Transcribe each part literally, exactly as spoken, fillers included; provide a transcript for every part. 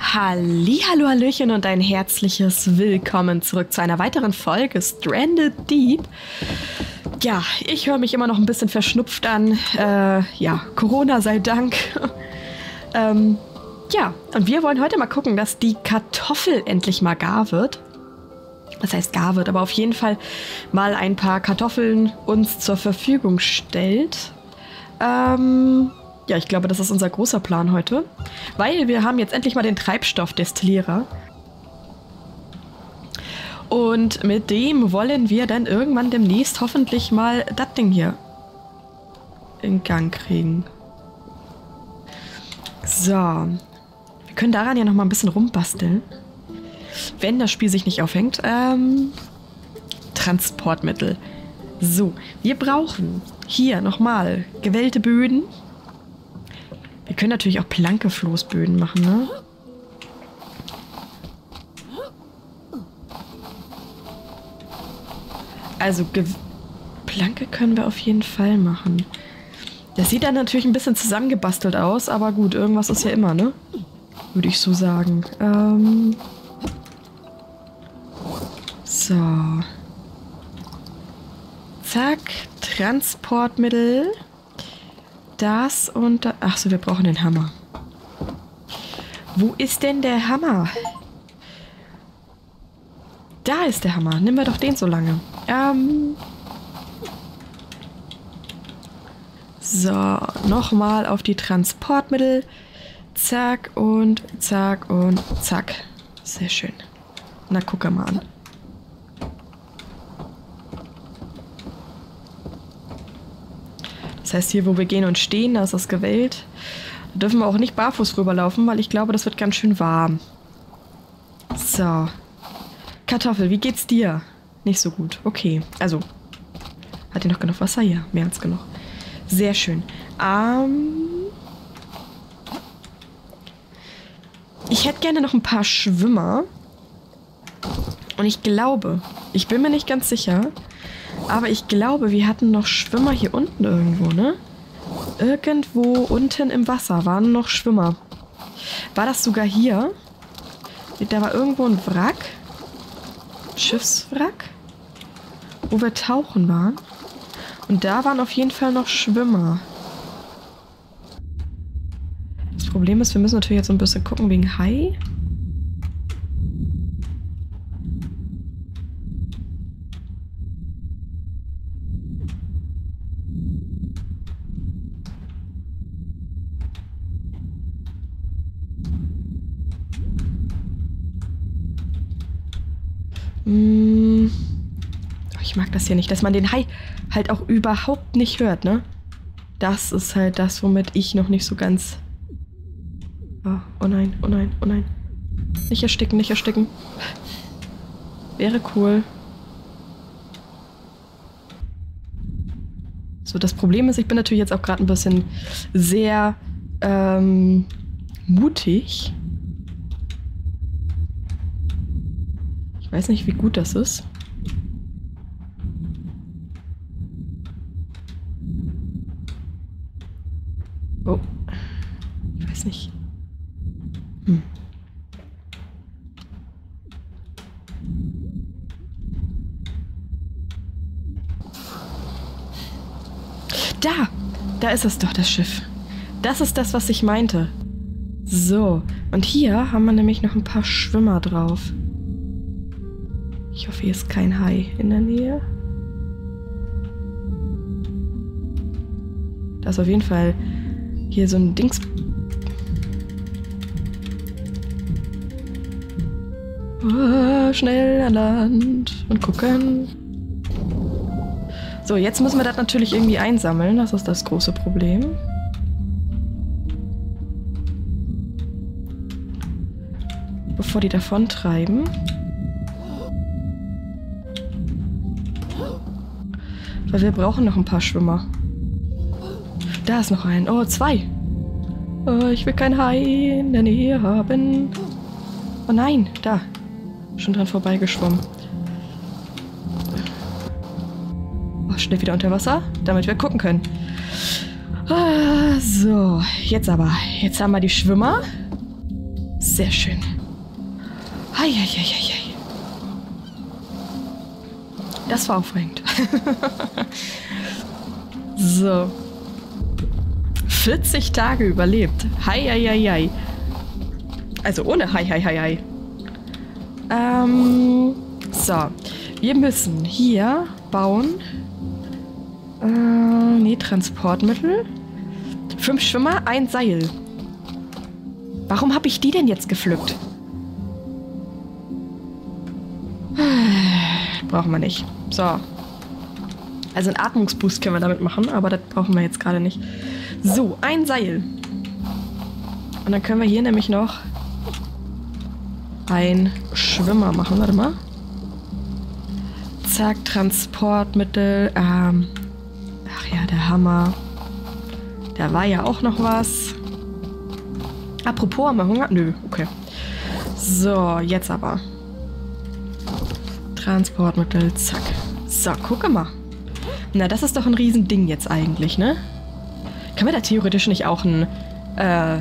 Hallihallo, Hallöchen und ein herzliches Willkommen zurück zu einer weiteren Folge Stranded Deep. Ja, ich höre mich immer noch ein bisschen verschnupft an. Äh, ja, Corona sei Dank. ähm, ja, und wir wollen heute mal gucken, dass die Kartoffel endlich mal gar wird. Was heißt gar wird, aber auf jeden Fall mal ein paar Kartoffeln uns zur Verfügung stellt. Ähm... Ja, ich glaube, das ist unser großer Plan heute. Weil wir haben jetzt endlich mal den Treibstoffdestillierer. Und mit dem wollen wir dann irgendwann demnächst hoffentlich mal das Ding hier in Gang kriegen. So. Wir können daran ja noch mal ein bisschen rumbasteln. Wenn das Spiel sich nicht aufhängt. Ähm, Transportmittel. So, wir brauchen hier nochmal gewellte Böden. Wir können natürlich auch Plankefloßböden machen, ne? Also, Ge Planke können wir auf jeden Fall machen. Das sieht dann natürlich ein bisschen zusammengebastelt aus, aber gut, irgendwas ist ja immer, ne? Würde ich so sagen. Ähm so. Zack, Transportmittel. Das und da. Achso, wir brauchen den Hammer. Wo ist denn der Hammer? Da ist der Hammer. Nehmen wir doch den so lange. Ähm. So, nochmal auf die Transportmittel. Zack und zack und zack. Sehr schön. Na, guck mal an. Das heißt, hier, wo wir gehen und stehen, da ist das gewählt. Da dürfen wir auch nicht barfuß rüberlaufen, weil ich glaube, das wird ganz schön warm. So. Kartoffel, wie geht's dir? Nicht so gut. Okay. Also, hat ihr noch genug Wasser? Ja, mehr als genug. Sehr schön. Ähm, ich hätte gerne noch ein paar Schwimmer. Und ich glaube, ich bin mir nicht ganz sicher, aber ich glaube, wir hatten noch Schwimmer hier unten irgendwo, ne? Irgendwo unten im Wasser waren noch Schwimmer. War das sogar hier? Da war irgendwo ein Wrack. Schiffswrack. Wo wir tauchen waren. Und da waren auf jeden Fall noch Schwimmer. Das Problem ist, wir müssen natürlich jetzt so ein bisschen gucken wegen Hai. Ich mag das hier nicht, dass man den Hai halt auch überhaupt nicht hört, ne? Das ist halt das, womit ich noch nicht so ganz... Oh, oh nein, oh nein, oh nein. Nicht ersticken, nicht ersticken. Wäre cool. So, das Problem ist, ich bin natürlich jetzt auch gerade ein bisschen sehr ähm, mutig. Ich weiß nicht, wie gut das ist. Oh. Ich weiß nicht. Hm. Da! Da ist es doch, das Schiff. Das ist das, was ich meinte. So. Und hier haben wir nämlich noch ein paar Schwimmer drauf. Ich hoffe, hier ist kein Hai in der Nähe. Da ist auf jeden Fall hier so ein Dings. Oh, schnell an Land und gucken. So, jetzt müssen wir das natürlich irgendwie einsammeln. Das ist das große Problem. Bevor die davontreiben. Weil wir brauchen noch ein paar Schwimmer. Da ist noch ein. Oh, zwei. Oh, ich will kein Hai in der Nähe haben. Oh nein, da. Schon dran vorbeigeschwommen. Oh, schnell wieder unter Wasser, damit wir gucken können. Ah, so, jetzt aber. Jetzt haben wir die Schwimmer. Sehr schön. Heieieiei. Das war aufregend. So. vierzig Tage überlebt. Heieiei. Also ohne Heieiei. Ähm, so. Wir müssen hier bauen. Äh, nee, Transportmittel. Fünf Schwimmer, ein Seil. Warum habe ich die denn jetzt gepflückt? Brauchen wir nicht. So. Also einen Atmungsboost können wir damit machen, aber das brauchen wir jetzt gerade nicht. So, ein Seil. Und dann können wir hier nämlich noch ein Schwimmer machen. Warte mal. Zack, Transportmittel. Ähm, ach ja, der Hammer. Da war ja auch noch was. Apropos, haben wir Hunger? Nö, okay. So, jetzt aber. Transportmittel, zack. So, gucke mal. Na, das ist doch ein Riesending jetzt eigentlich, ne? Können wir da theoretisch nicht auch ein, äh,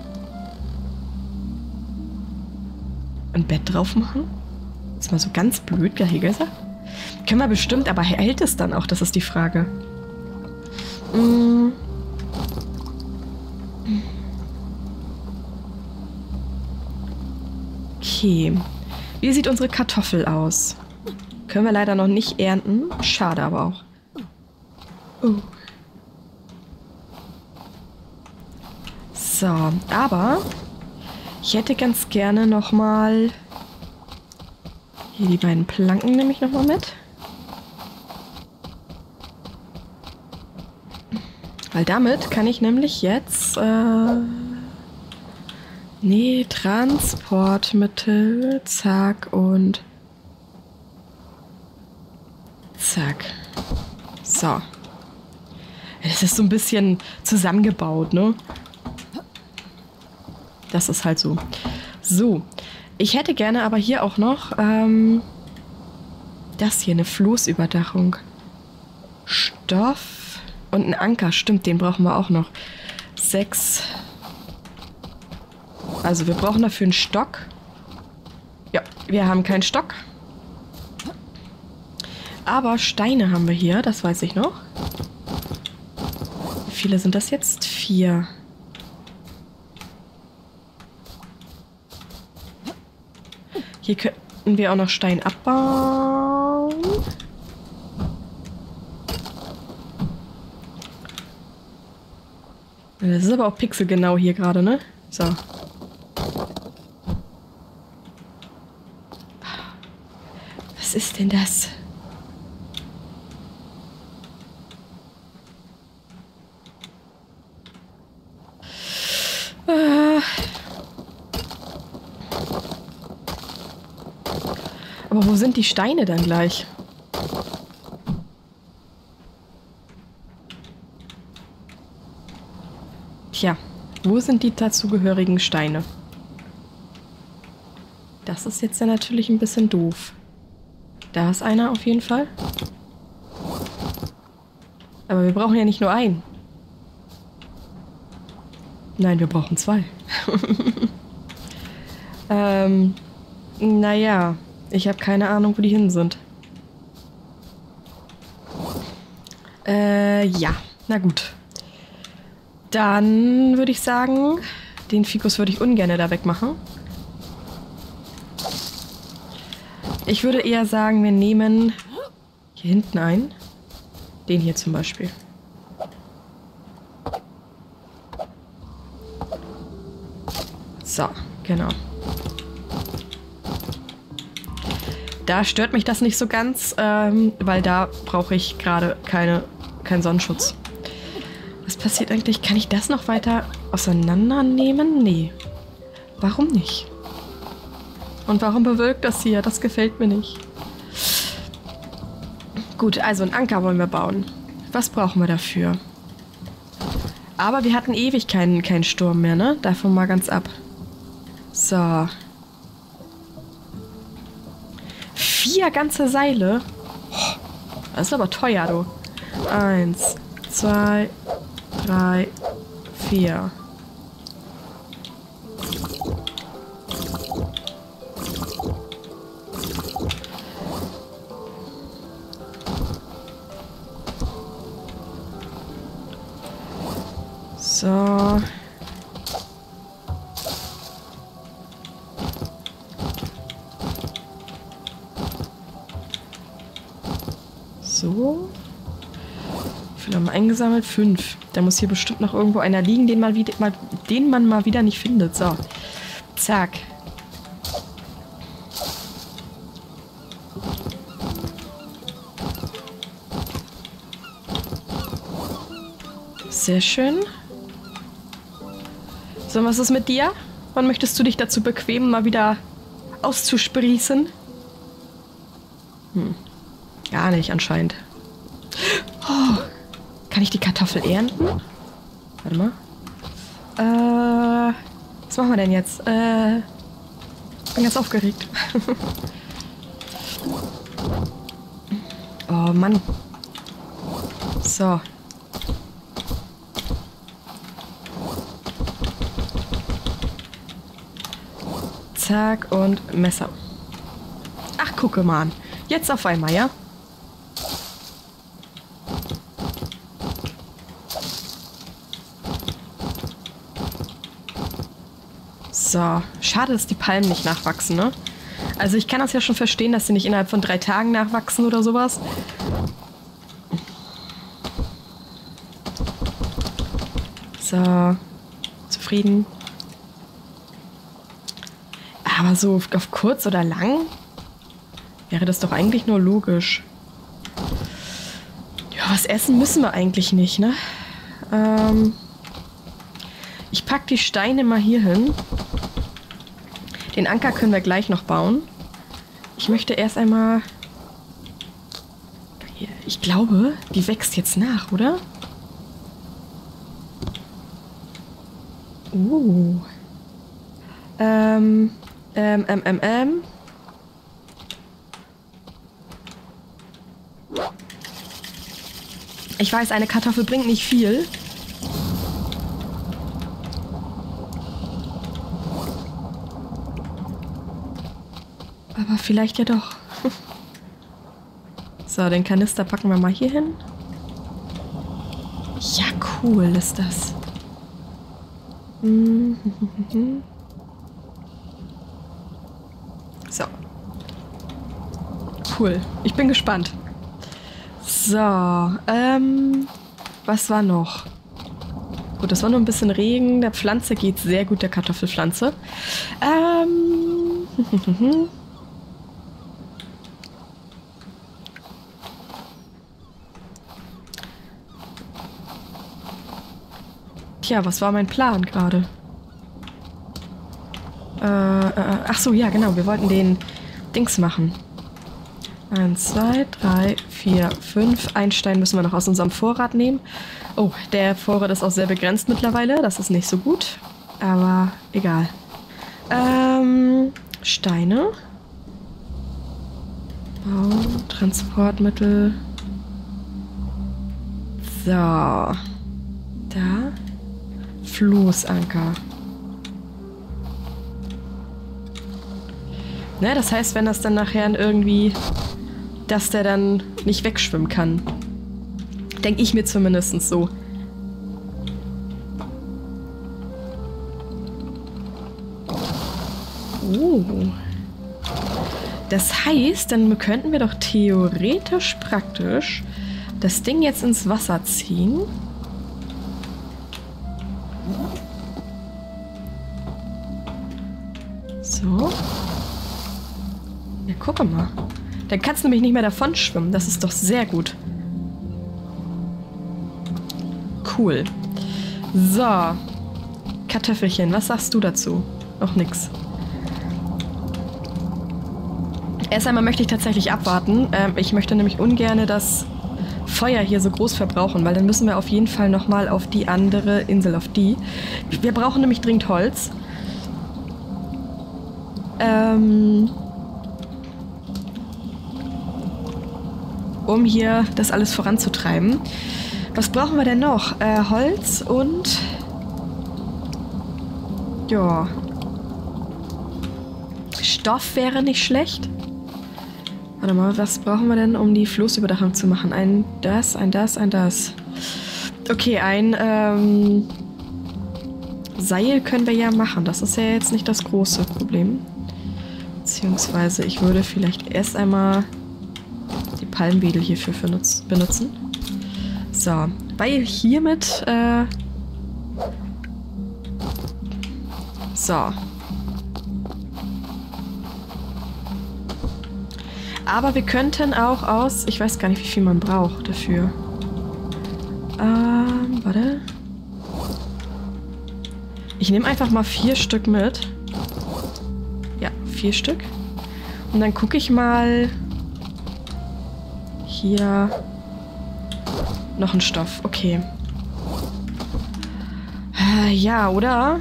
ein Bett drauf machen? Das ist mal so ganz blöd gesagt. Können wir bestimmt, aber hält es dann auch? Das ist die Frage. Mm. Okay. Wie sieht unsere Kartoffel aus? Können wir leider noch nicht ernten. Schade aber auch. Oh. So, aber ich hätte ganz gerne nochmal hier die beiden Planken nehme ich nochmal mit. Weil damit kann ich nämlich jetzt äh, nee, Transportmittel, zack und zack. So. Das ist so ein bisschen zusammengebaut, ne? Das ist halt so. So. Ich hätte gerne aber hier auch noch ähm, das hier, eine Floßüberdachung. Stoff und ein Anker. Stimmt, den brauchen wir auch noch. Sechs. Also wir brauchen dafür einen Stock. Ja, wir haben keinen Stock. Aber Steine haben wir hier, das weiß ich noch. Wie viele sind das jetzt? Vier. Hier könnten wir auch noch Stein abbauen. Das ist aber auch pixelgenau hier gerade, ne? So. Was ist denn das? Äh. Aber wo sind die Steine dann gleich? Tja, wo sind die dazugehörigen Steine? Das ist jetzt ja natürlich ein bisschen doof. Da ist einer auf jeden Fall. Aber wir brauchen ja nicht nur einen. Nein, wir brauchen zwei. ähm, naja, ich habe keine Ahnung, wo die hin sind. Äh, ja, na gut. Dann würde ich sagen, den Fikus würde ich ungern da wegmachen. Ich würde eher sagen, wir nehmen hier hinten einen. Den hier zum Beispiel. So, genau. Da stört mich das nicht so ganz, ähm, weil da brauche ich gerade keine, keinen Sonnenschutz. Was passiert eigentlich? Kann ich das noch weiter auseinandernehmen? Nee. Warum nicht? Und warum bewölkt das hier? Das gefällt mir nicht. Gut, also einen Anker wollen wir bauen. Was brauchen wir dafür? Aber wir hatten ewig keinen, keinen Sturm mehr, ne? Davon mal ganz ab. So. Vier ganze Seile. Oh, das ist aber teuer, du. Eins, zwei, drei, vier. So. Wie viele haben wir eingesammelt? Fünf. Da muss hier bestimmt noch irgendwo einer liegen, den, mal wieder, mal, den man mal wieder nicht findet. So. Zack. Sehr schön. So, was ist mit dir? Wann möchtest du dich dazu bequemen, mal wieder auszusprießen? Hm. Gar nicht anscheinend. Oh, kann ich die Kartoffel ernten? Warte mal. Äh, was machen wir denn jetzt? Äh, bin ganz aufgeregt. Oh Mann. So. Zack und Messer. Ach, gucke mal an. Jetzt auf einmal, ja? So. Schade, dass die Palmen nicht nachwachsen, ne? Also ich kann das ja schon verstehen, dass sie nicht innerhalb von drei Tagen nachwachsen oder sowas. So. Zufrieden. Aber so auf kurz oder lang wäre das doch eigentlich nur logisch. Ja, was essen müssen wir eigentlich nicht, ne? Ähm, ich pack die Steine mal hier hin. Den Anker können wir gleich noch bauen. Ich möchte erst einmal... Ich glaube, die wächst jetzt nach, oder? Uh. Ähm... Ähm, ähm, ähm, ähm. Ich weiß, eine Kartoffel bringt nicht viel. Aber vielleicht ja doch. So, den Kanister packen wir mal hier hin. Ja, cool ist das. So. Cool. Ich bin gespannt. So, ähm, was war noch? Gut, das war nur ein bisschen Regen. Der Pflanze geht sehr gut, der Kartoffelpflanze. Ähm, Tja, was war mein Plan gerade? Äh, äh, ach so, ja, genau. Wir wollten den Dings machen. Eins, zwei, drei, vier, fünf. Ein Stein müssen wir noch aus unserem Vorrat nehmen. Oh, der Vorrat ist auch sehr begrenzt mittlerweile. Das ist nicht so gut. Aber egal. Ähm, Steine. Bau, Transportmittel. So. Da. Floßanker. Ne, das heißt, wenn das dann nachher irgendwie, dass der dann nicht wegschwimmen kann. Denke ich mir zumindest so. Oh. Das heißt, dann könnten wir doch theoretisch praktisch das Ding jetzt ins Wasser ziehen. So. Ja, gucke mal. Dann kannst du nämlich nicht mehr davon schwimmen. Das ist doch sehr gut. Cool. So. Kartoffelchen, was sagst du dazu? Noch nix. Erst einmal möchte ich tatsächlich abwarten. Ähm, ich möchte nämlich ungern das Feuer hier so groß verbrauchen, weil dann müssen wir auf jeden Fall nochmal auf die andere Insel, auf die. Wir brauchen nämlich dringend Holz. Ähm... um hier das alles voranzutreiben. Was brauchen wir denn noch? Äh, Holz und... Ja. Stoff wäre nicht schlecht. Warte mal, was brauchen wir denn, um die Floßüberdachung zu machen? Ein das, ein das, ein das. Okay, ein ähm, Seil können wir ja machen. Das ist ja jetzt nicht das große Problem. Beziehungsweise ich würde vielleicht erst einmal... Palmwedel hierfür benutzen. So, weil hiermit, äh... So. Aber wir könnten auch aus... Ich weiß gar nicht, wie viel man braucht dafür. Ähm, warte. Ich nehme einfach mal vier Stück mit. Ja, vier Stück. Und dann gucke ich mal... Hier... Noch ein Stoff, okay. Äh, ja, oder?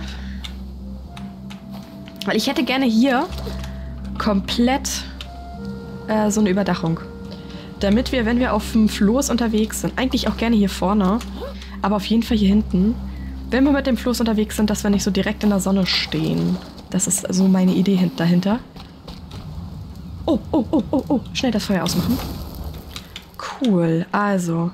Weil ich hätte gerne hier komplett äh, so eine Überdachung. Damit wir, wenn wir auf dem Floß unterwegs sind, eigentlich auch gerne hier vorne, aber auf jeden Fall hier hinten, wenn wir mit dem Floß unterwegs sind, dass wir nicht so direkt in der Sonne stehen. Das ist so meine Idee dahinter. Oh, oh, oh, oh, oh, schnell das Feuer ausmachen. Cool, also...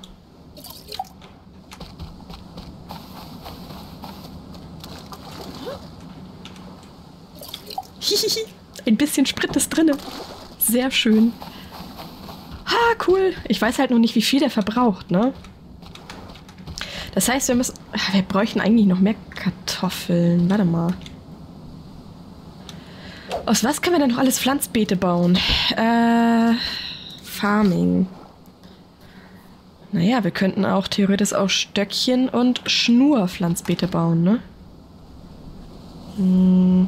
Ein bisschen Sprit ist drin. Sehr schön. Ha, cool. Ich weiß halt noch nicht, wie viel der verbraucht, ne? Das heißt, wir müssen... Wir bräuchten eigentlich noch mehr Kartoffeln. Warte mal. Aus was können wir denn noch alles Pflanzbeete bauen? Äh... Farming. Naja, wir könnten auch theoretisch auch Stöckchen und Schnurpflanzbeete bauen, ne? Hm...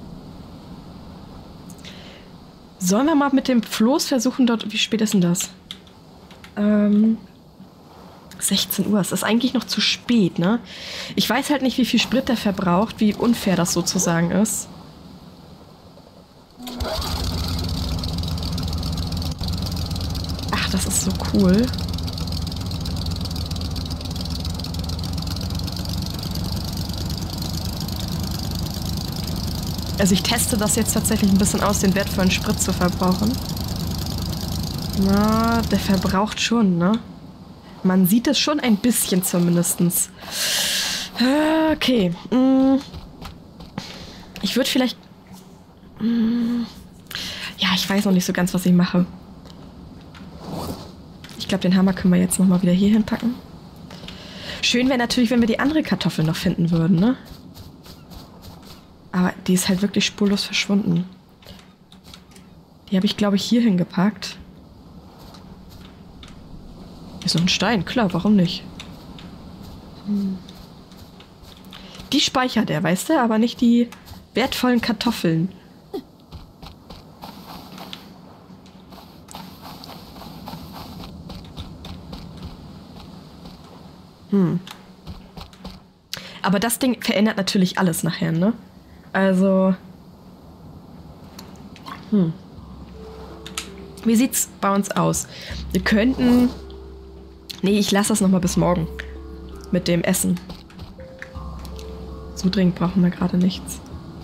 Sollen wir mal mit dem Floß versuchen dort... Wie spät ist denn das? Ähm... sechzehn Uhr. Es ist eigentlich noch zu spät, ne? Ich weiß halt nicht, wie viel Sprit der verbraucht, wie unfair das sozusagen ist. Ach, das ist so cool. Also ich teste das jetzt tatsächlich ein bisschen aus, den wertvollen Sprit zu verbrauchen. Na, der verbraucht schon, ne? Man sieht es schon ein bisschen zumindestens. Okay. Ich würde vielleicht... Ja, ich weiß noch nicht so ganz, was ich mache. Ich glaube, den Hammer können wir jetzt nochmal wieder hier hinpacken. Schön wäre natürlich, wenn wir die andere Kartoffel noch finden würden, ne? Aber die ist halt wirklich spurlos verschwunden. Die habe ich, glaube ich, hier hingepackt. Ist noch ein Stein, klar, warum nicht? Hm. Die speichert er, weißt du, aber nicht die wertvollen Kartoffeln. Hm. Aber das Ding verändert natürlich alles nachher, ne? Also... Hm. Wie sieht's bei uns aus? Wir könnten... Nee, ich lasse das nochmal bis morgen. Mit dem Essen. So dringend brauchen wir gerade nichts.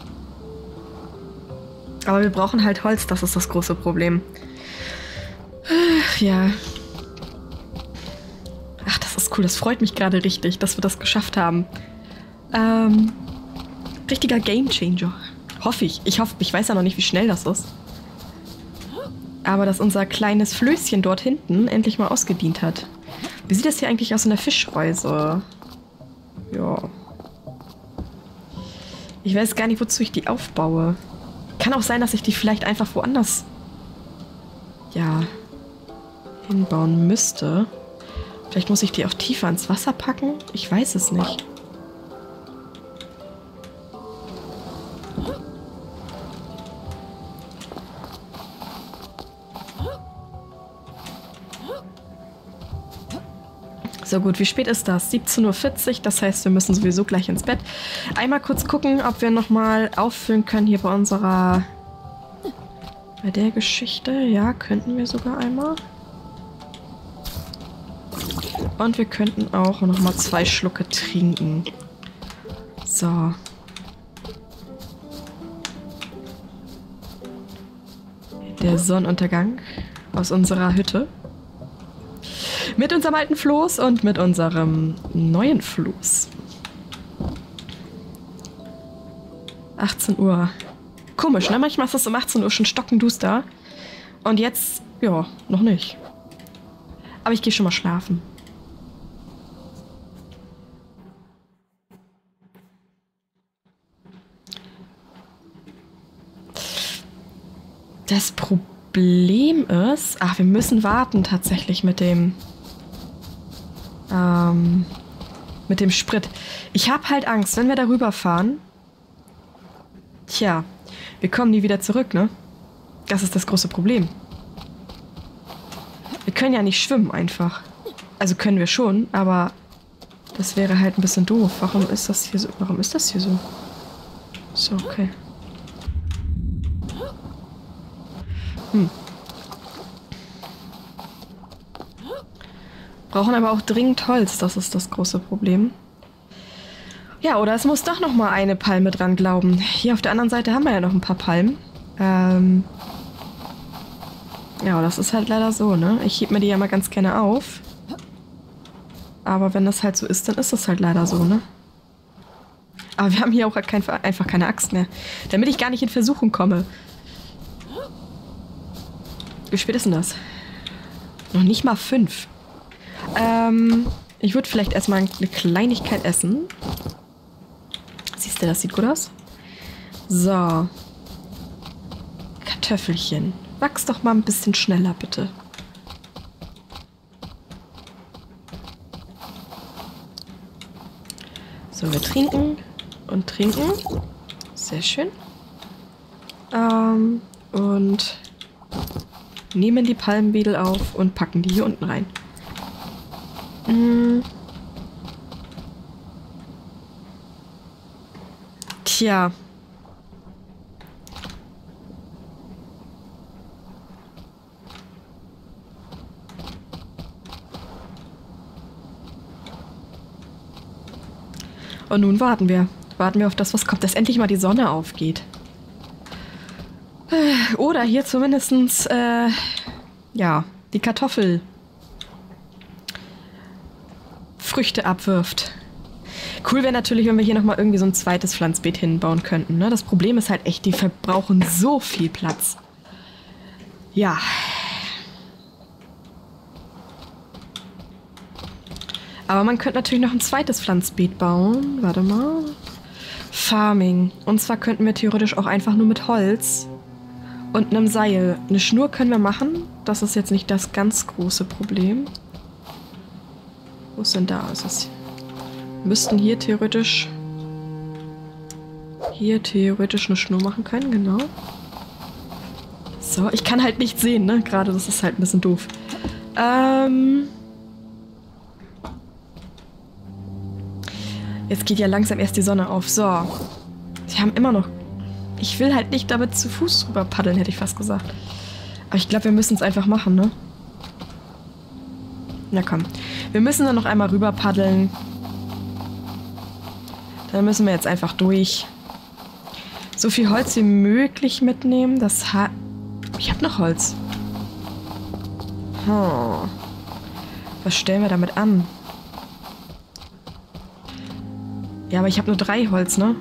Aber wir brauchen halt Holz, das ist das große Problem. Ach, ja. Ach, das ist cool. Das freut mich gerade richtig, dass wir das geschafft haben. Ähm... Richtiger Gamechanger. Hoffe ich. Ich hoffe, ich weiß ja noch nicht, wie schnell das ist. Aber dass unser kleines Flößchen dort hinten endlich mal ausgedient hat. Wie sieht das hier eigentlich aus in der Fischreuse? Ja. Ich weiß gar nicht, wozu ich die aufbaue. Kann auch sein, dass ich die vielleicht einfach woanders... Ja... hinbauen müsste. Vielleicht muss ich die auch tiefer ins Wasser packen? Ich weiß es nicht. So gut, wie spät ist das? siebzehn Uhr vierzig, das heißt, wir müssen sowieso gleich ins Bett. Einmal kurz gucken, ob wir nochmal auffüllen können hier bei unserer... Bei der Geschichte. Ja, könnten wir sogar einmal. Und wir könnten auch nochmal zwei Schlucke trinken. So. Der Sonnenuntergang aus unserer Hütte. Mit unserem alten Floß und mit unserem neuen Floß. achtzehn Uhr. Komisch, ne? Manchmal ist es um achtzehn Uhr schon stockenduster. Und jetzt, ja, noch nicht. Aber ich gehe schon mal schlafen. Das Problem ist... Ach, wir müssen warten tatsächlich mit dem... Ähm... Mit dem Sprit. Ich habe halt Angst, wenn wir darüber fahren... Tja, wir kommen nie wieder zurück, ne? Das ist das große Problem. Wir können ja nicht schwimmen einfach. Also können wir schon, aber das wäre halt ein bisschen doof. Warum ist das hier so? Warum ist das hier so? So, okay. Hm. Brauchen aber auch dringend Holz, das ist das große Problem. Ja, oder es muss doch noch mal eine Palme dran glauben. Hier auf der anderen Seite haben wir ja noch ein paar Palmen. Ähm... Ja, das ist halt leider so, ne? Ich heb mir die ja mal ganz gerne auf. Aber wenn das halt so ist, dann ist das halt leider so, ne? Aber wir haben hier auch kein, einfach keine Axt mehr. Damit ich gar nicht in Versuchung komme. Wie spät ist denn das? Noch nicht mal fünf. Ähm, ich würde vielleicht erstmal eine Kleinigkeit essen. Siehst du, das sieht gut aus. So. Kartoffelchen. Wachs doch mal ein bisschen schneller, bitte. So, wir trinken und trinken. Sehr schön. Ähm, und nehmen die Palmwedel auf und packen die hier unten rein. Hm. Tja. Und nun warten wir. Warten wir auf das, was kommt, dass endlich mal die Sonne aufgeht. Oder hier zumindestens, äh, ja, die Kartoffel Früchte abwirft. Cool wäre natürlich, wenn wir hier nochmal irgendwie so ein zweites Pflanzbeet hinbauen könnten, ne? Das Problem ist halt echt, die verbrauchen so viel Platz. Ja. Aber man könnte natürlich noch ein zweites Pflanzbeet bauen. Warte mal. Farming. Und zwar könnten wir theoretisch auch einfach nur mit Holz und einem Seil. Eine Schnur können wir machen. Das ist jetzt nicht das ganz große Problem. Wo ist denn da? Ist es? Wir müssten hier theoretisch hier theoretisch eine Schnur machen können, genau. So, ich kann halt nicht sehen, ne? Gerade, das ist halt ein bisschen doof. Ähm... Jetzt geht ja langsam erst die Sonne auf. So. Sie haben immer noch... Ich will halt nicht damit zu Fuß drüber paddeln, hätte ich fast gesagt. Aber ich glaube, wir müssen es einfach machen, ne? Na komm. Wir müssen dann noch einmal rüber paddeln. Dann müssen wir jetzt einfach durch. So viel Holz wie möglich mitnehmen. Das ha... Ich habe noch Holz. Hm. Was stellen wir damit an? Ja, aber ich habe nur drei Holz, ne?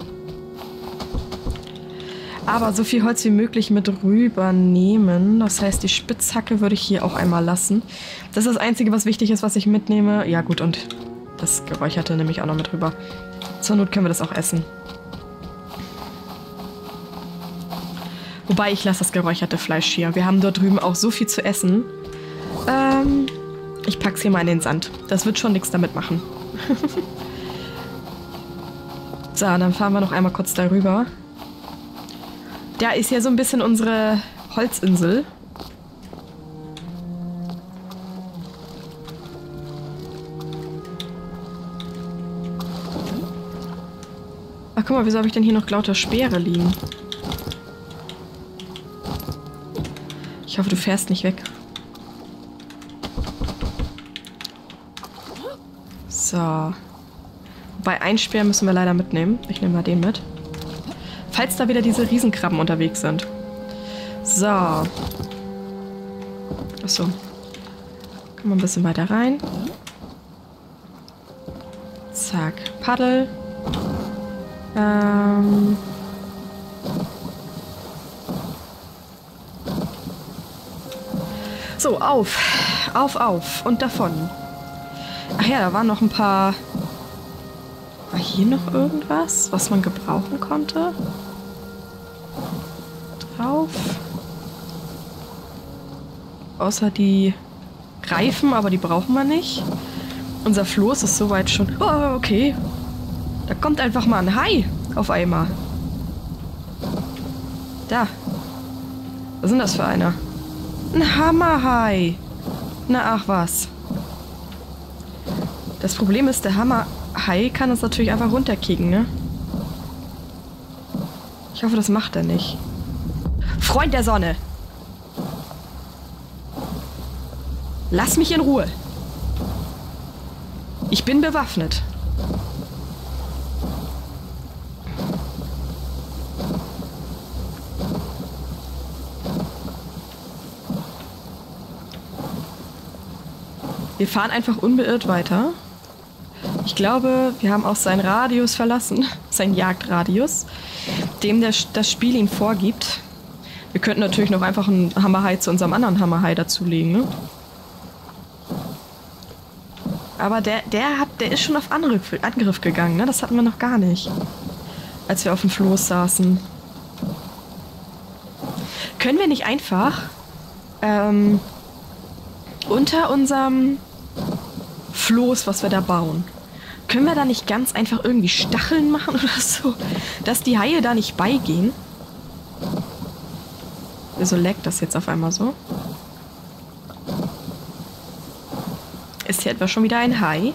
Aber so viel Holz wie möglich mit rübernehmen. Das heißt, die Spitzhacke würde ich hier auch einmal lassen. Das ist das Einzige, was wichtig ist, was ich mitnehme. Ja gut, und das Geräucherte nehme ich auch noch mit rüber. Zur Not können wir das auch essen. Wobei, ich lasse das geräucherte Fleisch hier. Wir haben dort drüben auch so viel zu essen. Ähm, ich pack's hier mal in den Sand. Das wird schon nichts damit machen. So, dann fahren wir noch einmal kurz darüber. Da ist ja so ein bisschen unsere Holzinsel. Ach, guck mal, wieso habe ich denn hier noch lauter Speere liegen? Ich hoffe, du fährst nicht weg. So. Bei einem Speer müssen wir leider mitnehmen. Ich nehme mal den mit. Falls da wieder diese Riesenkrabben unterwegs sind. So. Achso. Kommen wir ein bisschen weiter rein. Zack. Paddel. Ähm. So, auf. Auf, auf. Und davon. Ach ja, da waren noch ein paar... War hier noch irgendwas, was man gebrauchen konnte? Drauf. Außer die Reifen, aber die brauchen wir nicht. Unser Floß ist soweit schon... Oh, okay. Da kommt einfach mal ein Hai auf einmal. Da. Was ist denn das für einer? Ein Hammerhai. Na, ach was. Das Problem ist, der Hammerhai kann uns natürlich einfach runterkicken, ne? Ich hoffe, das macht er nicht. Freund der Sonne! Lass mich in Ruhe. Ich bin bewaffnet. Wir fahren einfach unbeirrt weiter. Ich glaube, wir haben auch seinen Radius verlassen. Seinen Jagdradius, dem der, das Spiel ihn vorgibt. Wir könnten natürlich noch einfach einen Hammerhai zu unserem anderen Hammerhai dazulegen, ne? Aber der, der, hat, der ist schon auf Angriff, Angriff gegangen, ne? Das hatten wir noch gar nicht. Als wir auf dem Floß saßen. Können wir nicht einfach ähm, unter unserem Floß, was wir da bauen, können wir da nicht ganz einfach irgendwie Stacheln machen oder so, dass die Haie da nicht beigehen? Wieso leckt das jetzt auf einmal so? Ist hier etwa schon wieder ein Hai?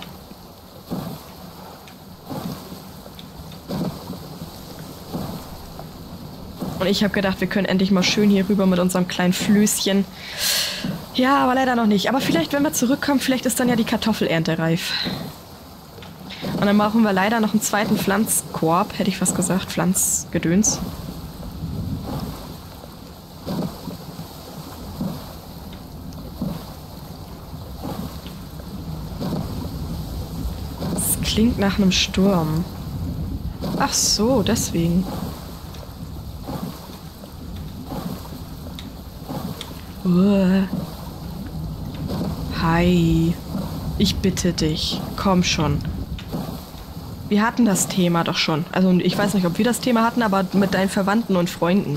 Und ich habe gedacht, wir können endlich mal schön hier rüber mit unserem kleinen Flößchen. Ja, aber leider noch nicht. Aber vielleicht, wenn wir zurückkommen, vielleicht ist dann ja die Kartoffelernte reif. Und dann brauchen wir leider noch einen zweiten Pflanzkorb, hätte ich fast gesagt. Pflanzgedöns. Das klingt nach einem Sturm. Ach so, deswegen. Uh. Hi. Ich bitte dich. Komm schon. Wir hatten das Thema doch schon. Also ich weiß nicht, ob wir das Thema hatten, aber mit deinen Verwandten und Freunden.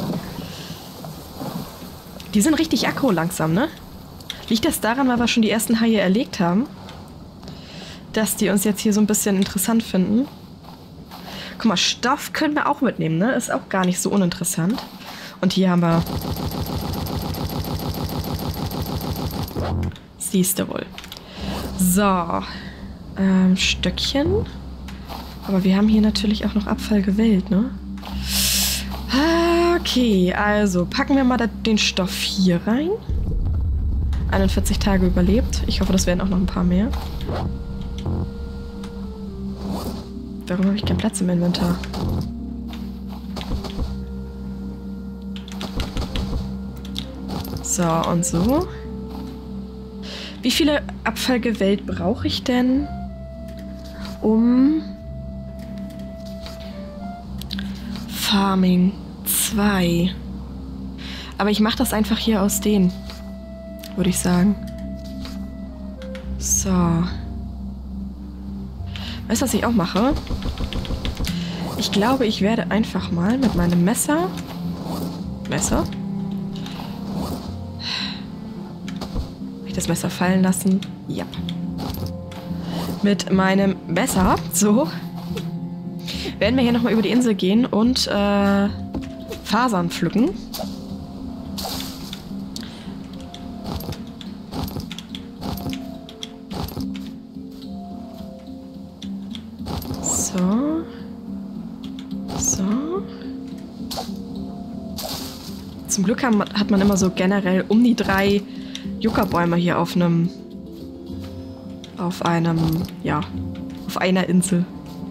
Die sind richtig aggro langsam, ne? Liegt das daran, weil wir schon die ersten Haie erlegt haben? Dass die uns jetzt hier so ein bisschen interessant finden? Guck mal, Stoff können wir auch mitnehmen, ne? Ist auch gar nicht so uninteressant. Und hier haben wir... Siehst du wohl. So. Ähm, Stöckchen. Aber wir haben hier natürlich auch noch Abfall gewählt, ne? Okay, also packen wir mal den Stoff hier rein. einundvierzig Tage überlebt. Ich hoffe, das werden auch noch ein paar mehr. Warum habe ich keinen Platz im Inventar? So, und so. Wie viele Abfallgewält brauche ich denn, um Farming zwei? Aber ich mache das einfach hier aus denen, würde ich sagen. So. Weißt du, was ich auch mache? Ich glaube, ich werde einfach mal mit meinem Messer... Messer? Das Messer fallen lassen. Ja. Mit meinem Messer, so, werden wir hier nochmal über die Insel gehen und äh, Fasern pflücken. So. So. Zum Glück haben, hat man immer so generell um die drei Yucca-Bäume hier auf einem, auf einem, ja, auf einer Insel.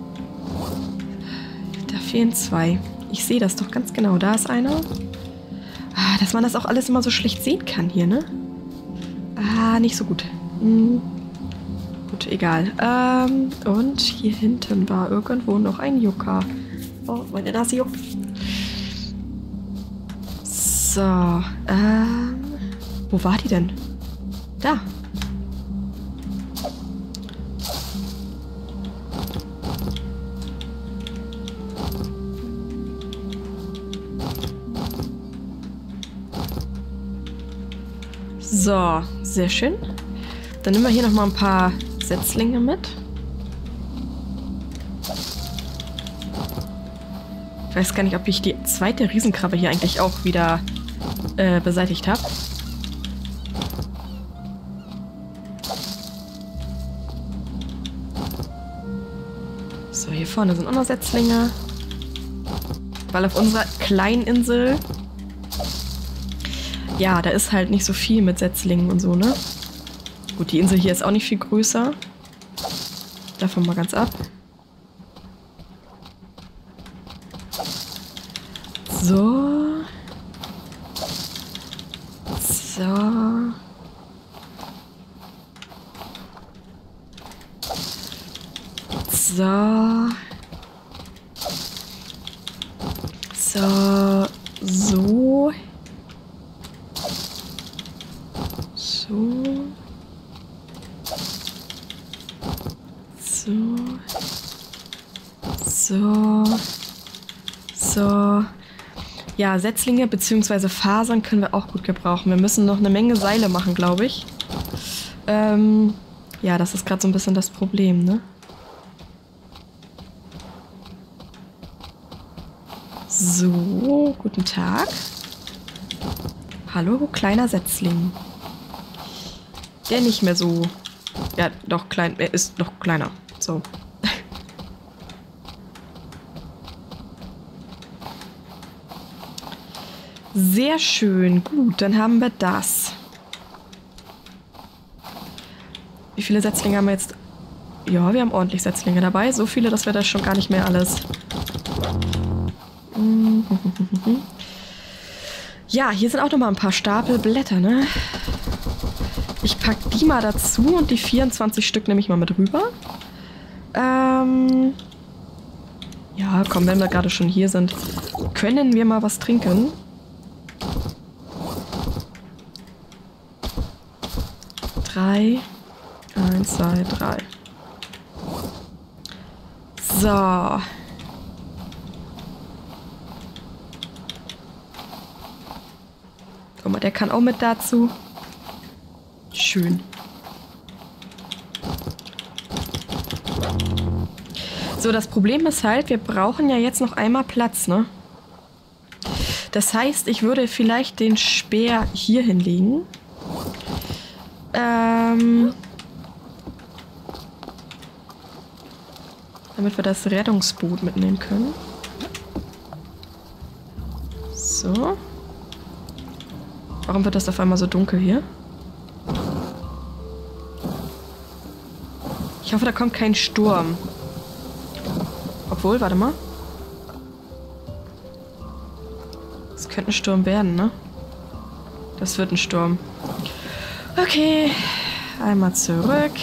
Da fehlen zwei. Ich sehe das doch ganz genau. Da ist einer. Ah, dass man das auch alles immer so schlecht sehen kann hier, ne? Ah, nicht so gut. Hm. Gut, egal. Ähm, und hier hinten war irgendwo noch ein Yucca. Oh, meine Nase juckt. So, ähm, wo war die denn? Da. So, sehr schön. Dann nehmen wir hier nochmal ein paar Setzlinge mit. Ich weiß gar nicht, ob ich die zweite Riesenkrabbe hier eigentlich auch wieder äh, beseitigt habe. So, hier vorne sind auch noch Setzlinge. Weil auf unserer kleinen Insel, ja, da ist halt nicht so viel mit Setzlingen und so, ne? Gut, die Insel hier ist auch nicht viel größer. Davon mal ganz ab. So. So. So. So. So. So. So. So. So. Ja, Setzlinge bzw. Fasern können wir auch gut gebrauchen. Wir müssen noch eine Menge Seile machen, glaube ich. Ähm, ja, das ist gerade so ein bisschen das Problem, ne? So, guten Tag. Hallo, kleiner Setzling. Der nicht mehr so... Ja, doch, klein. Er ist noch kleiner. So. Sehr schön. Gut, dann haben wir das. Wie viele Setzlinge haben wir jetzt? Ja, wir haben ordentlich Setzlinge dabei. So viele, dass wir das schon gar nicht mehr alles... Ja, hier sind auch noch mal ein paar Stapel Blätter, ne? Ich pack die mal dazu und die vierundzwanzig Stück nehme ich mal mit rüber. Ähm... Ja, komm, wenn wir gerade schon hier sind, können wir mal was trinken. Drei. Eins, zwei, drei. So. Guck mal, der kann auch mit dazu. Schön. So, das Problem ist halt, wir brauchen ja jetzt noch einmal Platz, ne? Das heißt, ich würde vielleicht den Speer hier hinlegen. Ähm, damit wir das Rettungsboot mitnehmen können. So. Warum wird das auf einmal so dunkel hier? Ich hoffe, da kommt kein Sturm. Obwohl, warte mal. Das könnte ein Sturm werden, ne? Das wird ein Sturm. Okay, einmal zurück.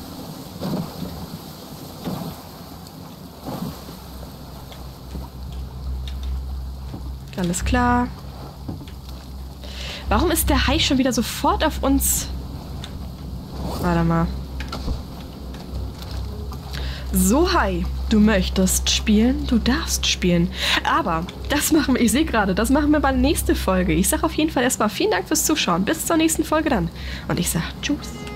Alles klar. Warum ist der Hai schon wieder sofort auf uns? Warte mal. So, Hai, du möchtest spielen, du darfst spielen. Aber das machen wir, ich sehe gerade, das machen wir bei der nächsten Folge. Ich sage auf jeden Fall erstmal vielen Dank fürs Zuschauen. Bis zur nächsten Folge dann. Und ich sage Tschüss.